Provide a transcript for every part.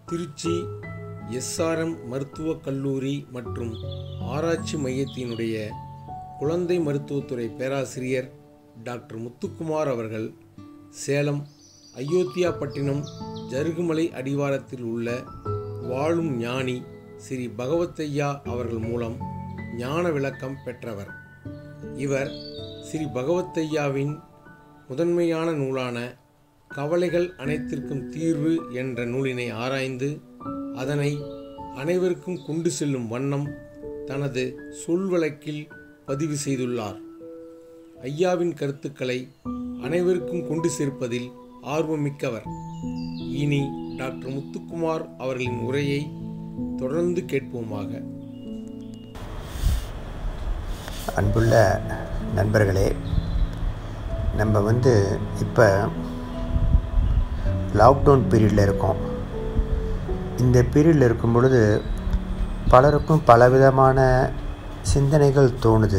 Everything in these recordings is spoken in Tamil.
திருச்சி எஸ்ஆர்எம் மருத்துவக் கல்லூரி மற்றும் ஆராய்ச்சி மையத்தினுடைய குழந்தை மருத்துவத்துறை பேராசிரியர் டாக்டர் முத்துக்குமார் அவர்கள் சேலம் அயோத்தியாப்பட்டினம் ஜருகுமலை அடிவாரத்தில் உள்ள வாழும் ஞானி ஸ்ரீ பகவத்தையா அவர்கள் மூலம் ஞான விளக்கம் பெற்றவர். இவர் ஸ்ரீ பகவத்தையாவின் முதன்மையான நூலான கவலைகள் அனைத்திற்கும் தீர்வு என்ற நூலினை ஆராய்ந்து அதனை அனைவருக்கும் கொண்டு செல்லும் வண்ணம் தனது சொல்வழக்கில் பதிவு செய்துள்ளார். ஐயாவின் கருத்துக்களை அனைவருக்கும் கொண்டு சேர்ப்பதில் ஆர்வமிக்கவர். இனி டாக்டர் முத்துக்குமார் அவர்களின் உரையை தொடர்ந்து கேட்போமாக. அன்புள்ள நண்பர்களே, நம்ம இப்போ லாக்டவுன் பீரியடில் இருக்கோம். இந்த பீரியடில் இருக்கும் பொழுது பலருக்கும் பலவிதமான சிந்தனைகள் தோணுது.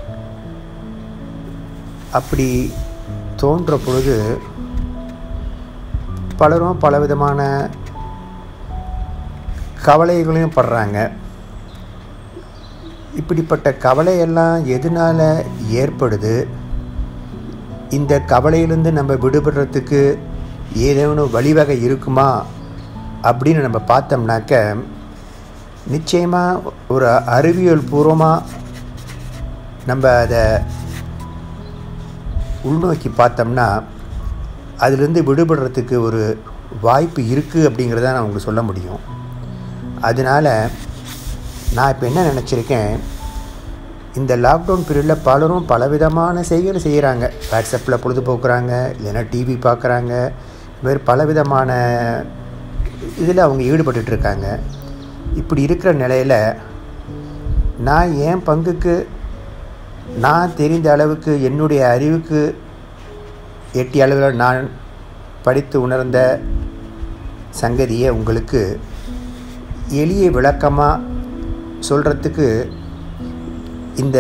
அப்படி தோன்ற பொழுது பலரும் பலவிதமான கவலைகளையும் படுறாங்க. இப்படிப்பட்ட கவலையெல்லாம் எதனால் ஏற்படுது? இந்த கவலையிலிருந்து நம்ம விடுபடுறதுக்கு ஏதேனும் வழிவகை இருக்குமா அப்படின்னு நம்ம பார்த்தோம்னாக்க, நிச்சயமாக ஒரு அறிவியல் பூர்வமாக நம்ம அதை உள்நோக்கி பார்த்தோம்னா அதிலிருந்து விடுபடுறதுக்கு ஒரு வாய்ப்பு இருக்குது அப்படிங்கிறத நான் உங்களுக்கு சொல்ல முடியும். அதனால் நான் இப்போ என்ன நினச்சிருக்கேன், இந்த லாக்டவுன் பீரியடில் பலரும் பலவிதமான செய்கைகள் செய்கிறாங்க. வாட்ஸ்அப்பில் பொழுதுபோக்குறாங்க, இல்லைன்னா டிவி பார்க்குறாங்க. வேறு பலவிதமான இதில் அவங்க ஈடுபட்டுருக்காங்க. இப்படி இருக்கிற நிலையில் நான் என் பங்குக்கு நான் தெரிந்த அளவுக்கு என்னுடைய அறிவுக்கு எட்டிய அளவில் நான் படித்து உணர்ந்த சங்கதியை உங்களுக்கு எளிய விளக்கமாக சொல்கிறதுக்கு இந்த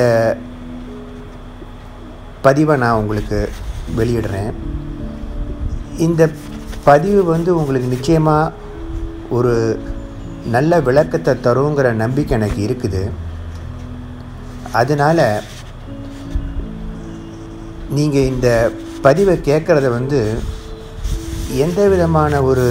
பதிவை நான் உங்களுக்கு வெளியிடுறேன். இந்த பதிவு உங்களுக்கு நிச்சயமாக ஒரு நல்ல விளக்கத்தை தருங்கிற நம்பிக்கை எனக்கு இருக்குது. அதனால் நீங்கள் இந்த பதிவை கேட்குறத எந்த விதமான ஒரு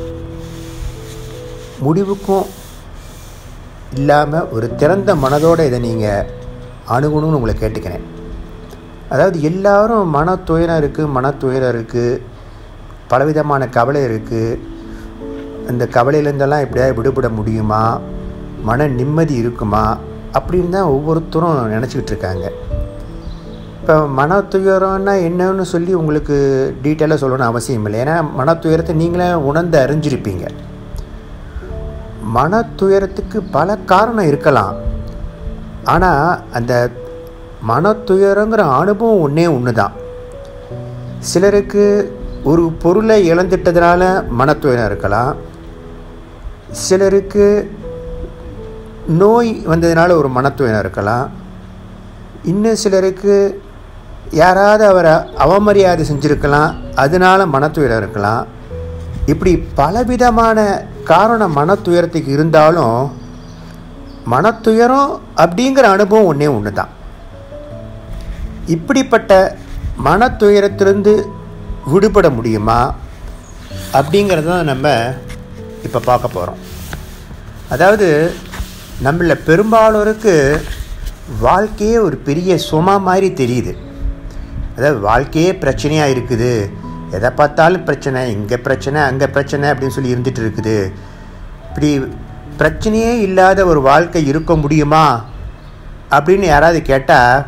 முடிவுக்கும் இல்லாமல் ஒரு திறந்த மனதோடு இதை நீங்கள் அணுகணும்னு உங்களை கேட்டுக்கிறேன். அதாவது எல்லாரும் மனத்துயரம் இருக்குது, பலவிதமான கவலை இருக்குது. அந்த கவலையிலேருந்தெல்லாம் எப்படியாவது விடுபட முடியுமா, மன நிம்மதி இருக்குமா அப்படின்னு தான் ஒவ்வொருத்தரும் நினச்சிக்கிட்டு இருக்காங்க. இப்போ மனத்துயரம்னா என்னன்னு சொல்லி உங்களுக்கு டீட்டெயிலாக சொல்லணும்னு அவசியம் இல்லை. ஏன்னா மனத்துயரத்தை நீங்களே உணர்ந்து அறிஞ்சிருப்பீங்க. மனத்துயரத்துக்கு பல காரணம் இருக்கலாம். ஆனால் அந்த மனத்துயரங்கிற அனுபவம் ஒன்று தான். சிலருக்கு ஒரு பொருளை இழந்துட்டதுனால மனத்துயரம் இருக்கலாம். சிலருக்கு நோய் வந்ததுனால ஒரு மனத்துயரம் இருக்கலாம். இன்னும் சிலருக்கு யாராவது அவரை அவமரியாதை செஞ்சுருக்கலாம், அதனால மனத்துயரம் இருக்கலாம். இப்படி பலவிதமான காரணம் மனத்துயரத்துக்கு இருந்தாலும் மனத்துயரம் அப்படிங்கிற அனுபவம் ஒன்று தான். இப்படிப்பட்ட மனத்துயரத்திலிருந்து விடுபட முடியுமா அப்படிங்கிறத நம்ம இப்போ பார்க்க போகிறோம். அதாவது நம்மள பெரும்பாலோருக்கு வாழ்க்கையே ஒரு பெரிய சுமை மாதிரி தெரியுது. அதாவது வாழ்க்கையே பிரச்சனையாக இருக்குது, எதை பார்த்தாலும் பிரச்சனை, இங்கே பிரச்சனை அங்கே பிரச்சனை அப்படின்னு சொல்லி இருந்துகிட்டு இருக்குது. இப்படி பிரச்சனையே இல்லாத ஒரு வாழ்க்கை இருக்க முடியுமா அப்படின்னு யாராவது கேட்டால்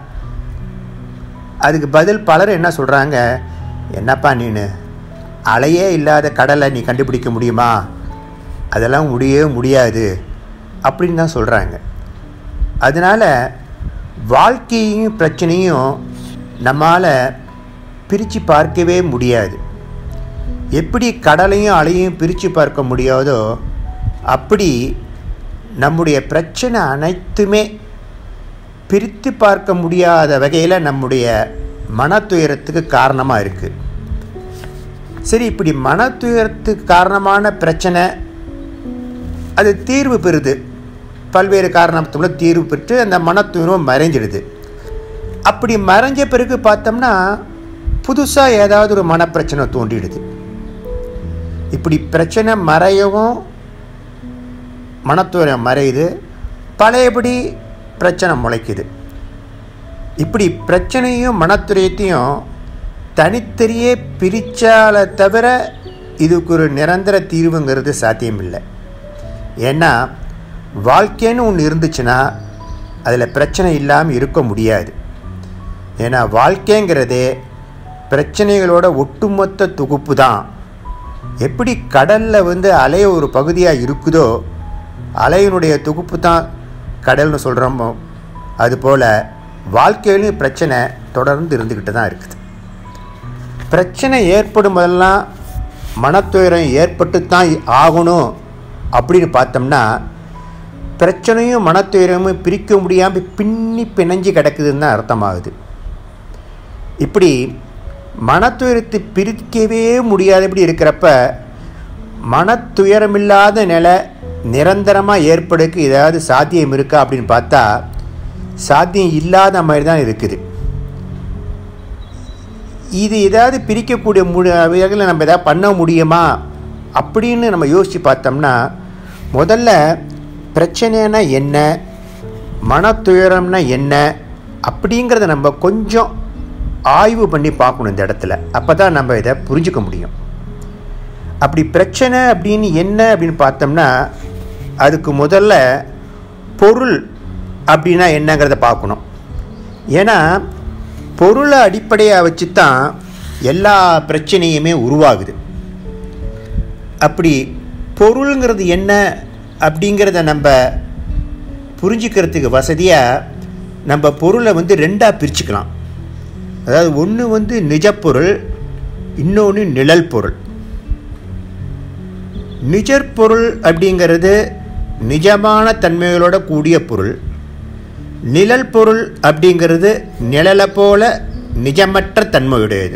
அதுக்கு பதில் பலர் என்ன சொல்கிறாங்க, என்னப்பா நீனு அலையே இல்லாத கடலை நீ கண்டுபிடிக்க முடியுமா, அதெல்லாம் முடியவே முடியாது அப்படின்னு தான் சொல்கிறாங்க. அதனால் வாழ்க்கையும் பிரச்சனையும் நம்மால் பிரித்து பார்க்கவே முடியாது. எப்படி கடலையும் அலையும் பிரித்து பார்க்க முடியாதோ அப்படி நம்முடைய பிரச்சனை அனைத்துமே பிரித்து பார்க்க முடியாத வகையில் நம்முடைய மனத்துயரத்துக்கு காரணமாக இருக்குது. சரி, இப்படி மனத்துயரத்துக்கு காரணமான பிரச்சனை அது தீர்வு பெறுது, பல்வேறு காரணத்துக்குள்ள தீர்வு பெற்று அந்த மனத்துயரம் மறைஞ்சிடுது. அப்படி மறைஞ்ச பிறகு பார்த்தோம்னா புதுசாக ஏதாவது ஒரு மனப்பிரச்சனை தோன்றிடுது. இப்படி பிரச்சனை மறையவும் மனத்துயரம் மறையுது, பழையபடி பிரச்சனை முளைக்குது. இப்படி பிரச்சனையும் மனத்துயரத்தையும் தனித்தனியே பிரித்தால தவிர இதுக்கு ஒரு நிரந்தர தீர்வுங்கிறது சாத்தியமில்லை. ஏன்னா வாழ்க்கைன்னு ஒன்று இருந்துச்சுன்னா அதில் பிரச்சனை இல்லாமல் இருக்க முடியாது. ஏன்னா வாழ்க்கைங்கிறதே பிரச்சனைகளோட ஒட்டுமொத்த தொகுப்பு தான். எப்படி கடலில் அலை ஒரு பகுதியாக இருக்குதோ அலையினுடைய தொகுப்பு தான் கடல்னு சொல்கிறோமோ, அதுபோல் வாழ்க்கையிலும் பிரச்சனை தொடர்ந்து இருந்துக்கிட்டு தான் இருக்குது. பிரச்சனை ஏற்படும் போதெல்லாம் மனத்துயரம் ஏற்பட்டு தான் ஆகணும் அப்படின்னு பார்த்தோம்னா பிரச்சனையும் மனத்துயரமும் பிரிக்க முடியாமல் பின்னி பிணைஞ்சு கிடக்குதுன்னு தான் அர்த்தமாகுது. இப்படி மனத்துயரத்தை பிரிக்கவே முடியாதபடி இருக்கிறப்ப மனத்துயரமில்லாத நிலை நிரந்தரமாக ஏற்படுக்கு ஏதாவது சாத்தியம் இருக்கா அப்படின்னு பார்த்தா சாத்தியம் இல்லாத மாதிரி தான் இருக்குது. இது ஏதாவது பிரிக்கக்கூடிய வகையில் நம்ம எதாவது பண்ண முடியுமா அப்படின்னு நம்ம யோசித்து பார்த்தோம்னா முதல்ல பிரச்சனைனா என்ன, மனத்துயரம்னா என்ன அப்படிங்கிறத நம்ம கொஞ்சம் ஆய்வு பண்ணி பார்க்கணும் இந்த இடத்துல. அப்போ தான் நம்ம இதை புரிஞ்சுக்க முடியும். அப்படி பிரச்சனை அப்படின்னு என்ன அப்படின்னு பார்த்தோம்னா அதுக்கு முதல்ல பொருள் அப்படின்னா என்னங்கிறத பார்க்கணும். ஏன்னா பொருளை அடிப்படையாக வச்சு தான் எல்லா பிரச்சனையுமே உருவாகுது. அப்படி பொருளுங்கிறது என்ன அப்படிங்கிறத நம்ம புரிஞ்சுக்கிறதுக்கு வசதியாக நம்ம பொருளை ரெண்டாக பிரிச்சுக்கலாம். அதாவது ஒன்று நிஜப்பொருள், இன்னொன்று நிழல் பொருள். நிஜப்பொருள் அப்படிங்கிறது நிஜமான தன்மைகளோட கூடிய பொருள். நிழல் பொருள் அப்படிங்கிறது நிழலை போல நிஜமற்ற தன்மையுடையது.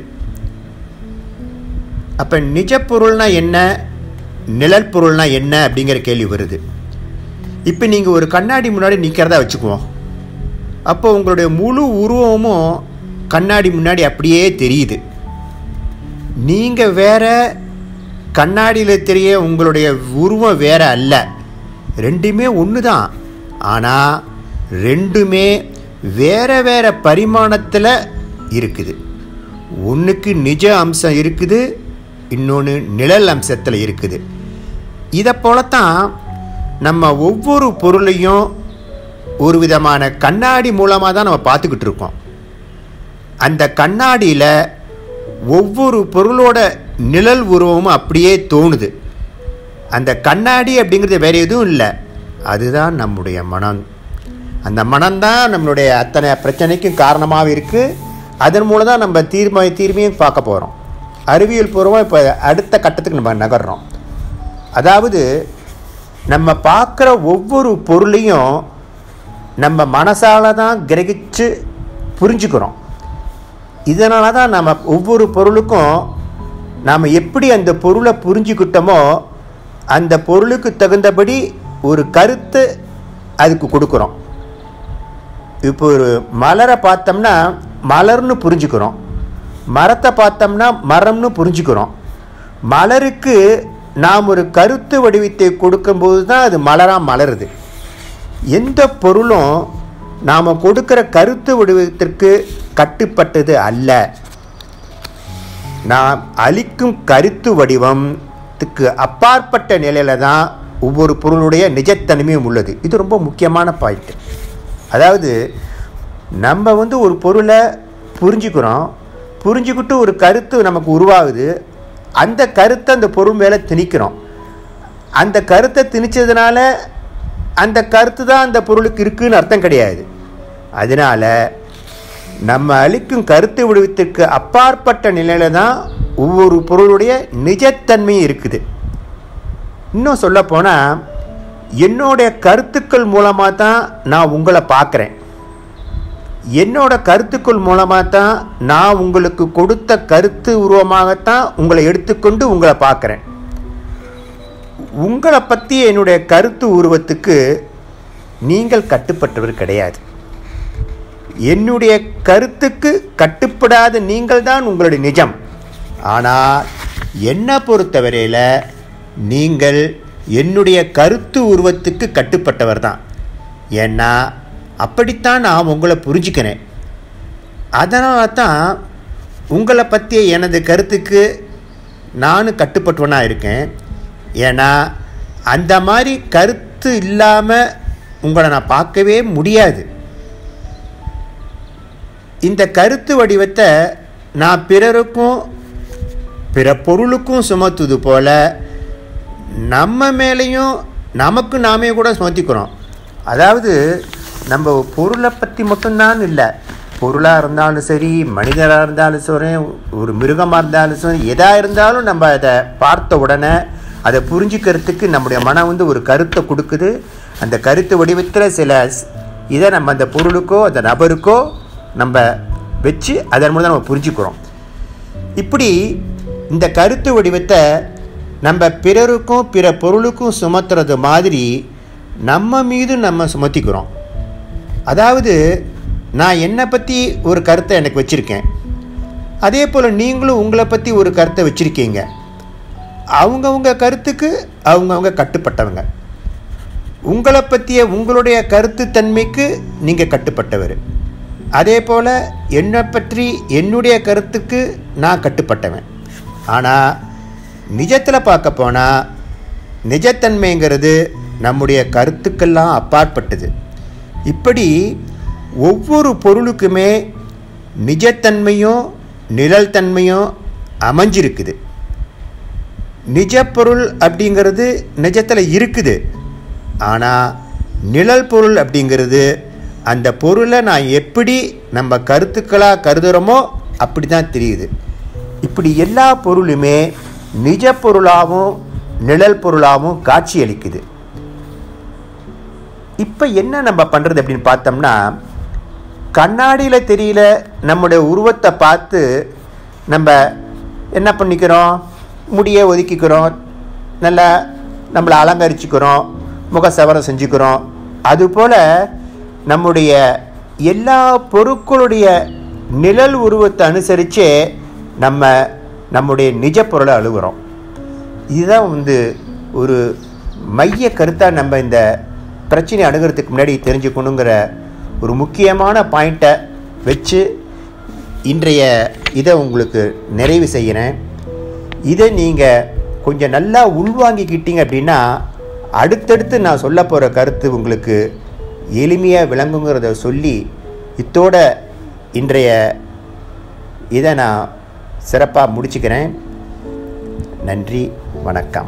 அப்போ நிஜப்பொருள்னா என்ன, நிழல் பொருள்னா என்ன அப்படிங்கிற கேள்வி வருது. இப்போ நீங்கள் ஒரு கண்ணாடி முன்னாடி நிற்கிறதா வச்சுக்குவோம். அப்போ உங்களுடைய முழு உருவமும் கண்ணாடி முன்னாடி அப்படியே தெரியுது. நீங்கள் வேற, கண்ணாடியில் தெரிய உங்களுடைய உருவம் வேற அல்ல. ரெண்டுமே ஒன்று தான். ஆனால் ரெண்டுமே வேற வேற பரிமாணத்தில் இருக்குது. ஒன்றுக்கு நிஜ அம்சம் இருக்குது, இன்னொன்று நிழல் அம்சத்தில் இருக்குது. இதை போலத்தான் நம்ம ஒவ்வொரு பொருளையும் ஒரு விதமான கண்ணாடி மூலமாக தான் நம்ம பார்த்துக்கிட்டு இருக்கோம். அந்த கண்ணாடியில் ஒவ்வொரு பொருளோட நிழல் உருவமும் அப்படியே தோணுது. அந்த கண்ணாடி அப்படிங்கிறது வேறு எதுவும் இல்லை, அதுதான் நம்முடைய மனம். அந்த மனம்தான் நம்மளுடைய அத்தனை பிரச்சனைக்கும் காரணமாக இருக்குது. அதன் மூலம் தான் நம்ம தீர்மையும் பார்க்க போகிறோம். அறிவியல் பூர்வமாக இப்போ அடுத்த கட்டத்துக்கு நம்ம நகர்றோம். அதாவது நம்ம பார்க்குற ஒவ்வொரு பொருளையும் நம்ம மனசால தான் கிரகிச்சு புரிஞ்சுக்கிறோம். இதனால தான் நம்ம ஒவ்வொரு பொருளுக்கும் நாம் எப்படி அந்த பொருளை புரிஞ்சுக்கிட்டோமோ அந்த பொருளுக்கு தகுந்தபடி ஒரு கருத்து அதுக்கு கொடுக்குறோம். இப்போ ஒரு மலரை பார்த்தோம்னா மலர்னு புரிஞ்சுக்கிறோம், மரத்தை பார்த்தோம்னா மரம்னு புரிஞ்சுக்கிறோம். மலருக்கு நாம் ஒரு கருத்து வடிவத்தை கொடுக்கும்போது தான் அது மலராக மலருது. எந்த பொருளும் நாம் கொடுக்குற கருத்து வடிவத்திற்கு கட்டுப்பட்டது அல்ல. நாம் அளிக்கும் கருத்து வடிவத்துக்கு அப்பாற்பட்ட நிலையில் தான் ஒவ்வொரு பொருளுடைய நிஜத்தன்மையும் உள்ளது. இது ரொம்ப முக்கியமான பாயிண்ட். அதாவது நம்ம ஒரு பொருளை புரிஞ்சுக்கிறோம், புரிஞ்சுக்கிட்டு ஒரு கருத்து நமக்கு உருவாகுது. அந்த கருத்தை அந்த பொருள் மேலே திணிக்கிறோம். அந்த கருத்தை திணிச்சதுனால அந்த கருத்து தான் அந்த பொருளுக்கு இருக்குன்னு அர்த்தம் கிடையாது. அதனால் நம்ம அளிக்கும் கருத்து வடிவத்திற்கு அப்பாற்பட்ட நிலையில தான் ஒவ்வொரு பொருளுடைய நிஜத்தன்மையும் இருக்குது. இன்னும் சொல்லப்போனால் என்னுடைய கருத்துக்கள் மூலமாக தான் நான் உங்களை பார்க்குறேன். என்னோட கருத்துக்கள் மூலமாக தான் நான் உங்களுக்கு கொடுத்த கருத்து உருவமாகத்தான் உங்களை எடுத்துக்கொண்டு உங்களை பார்க்குறேன். உங்களை பற்றி என்னுடைய கருத்து உருவத்துக்கு நீங்கள் கட்டுப்பட்டவர் கிடையாது. என்னுடைய கருத்துக்கு கட்டுப்படாத நீங்கள் தான் உங்களுடைய நிஜம். ஆனால் என்னை பொறுத்தவரையில் நீங்கள் என்னுடைய கருத்து உருவத்துக்கு கட்டுப்பட்டவர் தான். ஏன்னா அப்படித்தான் நான் உங்களை புரிஞ்சுக்கிறேன். அதனால தான் உங்களை பற்றிய எனது கருத்துக்கு நானும் கட்டுப்பட்டவனாக இருக்கேன். ஏன்னா அந்த மாதிரி கருத்து இல்லாமல் உங்களை நான் பார்க்கவே முடியாது. இந்த கருத்து வடிவத்தை நான் பிறருக்கும் பிற பொருளுக்கும் சுமத்துது போல் நம்ம மேலேயும் நமக்கு நாமே கூட சுமத்திக்கிறோம். அதாவது நம்ம பொருளை பற்றி மட்டும்தான் இல்லை, பொருளாக இருந்தாலும் சரி, மனிதராக இருந்தாலும் சரி, ஒரு மிருகமாக இருந்தாலும் சரி, எதாக இருந்தாலும் நம்ம அதை பார்த்த உடனே அதை புரிஞ்சுக்கிறதுக்கு நம்முடைய மனம் ஒரு கருத்தை கொடுக்குது. அந்த கருத்து வடிவத்தில் சில இதை நம்ம அந்த பொருளுக்கோ அந்த நபருக்கோ நம்ம வச்சு அதன் மூலம் நம்ம புரிஞ்சுக்கிறோம். இப்படி இந்த கருத்து வடிவத்தை நம்ம பிறருக்கும் பிற பொருளுக்கும் சுமத்துறது மாதிரி நம்ம மீது நம்ம சுமத்திக்கிறோம். அதாவது நான் என்னை பற்றி ஒரு கருத்தை எனக்கு வச்சுருக்கேன், அதே போல் நீங்களும் உங்களை பற்றி ஒரு கருத்தை வச்சுருக்கீங்க. அவங்கவுங்க கருத்துக்கு அவங்கவுங்க கட்டுப்பட்டவங்க. உங்களை பற்றிய உங்களுடைய கருத்துத்தன்மைக்கு நீங்கள் கட்டுப்பட்டவர். அதே போல் என்னை பற்றி என்னுடைய கருத்துக்கு நான் கட்டுப்பட்டவன். ஆனால் நிஜத்தில் பார்க்க போனால் நிஜத்தன்மைங்கிறது நம்முடைய கருத்துக்கெல்லாம் அப்பாற்பட்டது. இப்படி ஒவ்வொரு பொருளுக்குமே நிஜத்தன்மையும் நிழல்தன்மையும் அமைஞ்சிருக்குது. நிஜப்பொருள் அப்படிங்கிறது நிஜத்தில் இருக்குது. ஆனால் நிழல் பொருள் அப்படிங்கிறது அந்த பொருளை நான் எப்படி நம்ம கருத்துக்களாக கருதுகிறோமோ அப்படி தான் தெரியுது. இப்படி எல்லா பொருளுமே நிஜ பொருளாகவும் நிழல் பொருளாகவும் காட்சி அளிக்குது. இப்போ என்ன நம்ம பண்ணுறது அப்படின்னு பார்த்தோம்னா, கண்ணாடியில் தெரியல நம்முடைய உருவத்தை பார்த்து நம்ம என்ன பண்ணிக்கிறோம், முடியை ஒதுக்கிக்கிறோம், நல்லா நம்மளை அலங்கரிச்சுக்கிறோம், முகசவரம் செஞ்சுக்கிறோம். அதுபோல் நம்முடைய எல்லா பொருட்களுடைய நிழல் உருவத்தை அனுசரித்தே நம்முடைய நிஜ பொருளை அழுகிறோம். இதுதான் ஒரு மைய கருத்தாக நம்ம இந்த பிரச்சனை அணுகிறதுக்கு முன்னாடி தெரிஞ்சுக்கணுங்கிற ஒரு முக்கியமான பாயிண்ட்டை வச்சு இன்றைய இதை உங்களுக்கு நிறைவு செய்கிறேன். இதை நீங்கள் கொஞ்சம் நல்லா உள்வாங்கிக்கிட்டீங்க அப்படின்னா அடுத்தடுத்து நான் சொல்ல போகிற கருத்து உங்களுக்கு எளிமையாக விளங்குங்கிறத சொல்லி இத்தோட இன்றைய இதை நான் சிறப்பாக முடிச்சுக்கிறேன். நன்றி, வணக்கம்.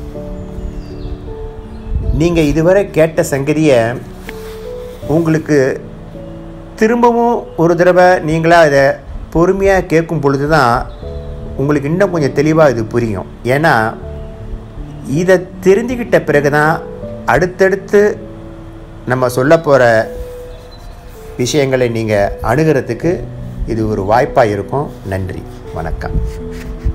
நீங்கள் இதுவரை கேட்ட சங்கதியை உங்களுக்கு திரும்பவும் ஒரு தடவை நீங்களாக இதை பொறுமையாக கேட்கும் பொழுது தான் உங்களுக்கு இன்னும் கொஞ்சம் தெளிவாக இது புரியும். ஏன்னா இதை தெரிஞ்சுக்கிட்ட பிறகு தான் அடுத்தடுத்து நம்ம சொல்ல போகிற விஷயங்களை நீங்கள் அணுகிறதுக்கு இது ஒரு வாய்ப்பாக இருக்கும். நன்றி, வணக்கம்.